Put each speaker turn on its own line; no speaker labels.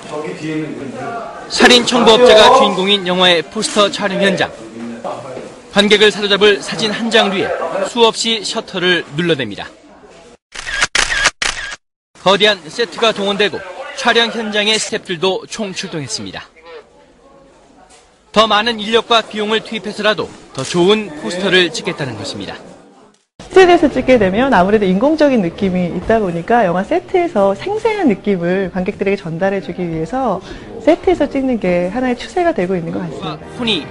살인 청부업자가 주인공인 영화의 포스터 촬영 현장. 관객을 사로잡을 사진 한 장 뒤에 수없이 셔터를 눌러댑니다. 거대한 세트가 동원되고 촬영 현장의 스태프들도 총출동했습니다. 더 많은 인력과 비용을 투입해서라도 더 좋은 포스터를 찍겠다는 것입니다.
스튜디오에서 찍게 되면 아무래도 인공적인 느낌이 있다 보니까 영화 세트에서 생생한 느낌을 관객들에게 전달해주기 위해서 세트에서 찍는 게 하나의 추세가 되고 있는 것 같습니다.
혼이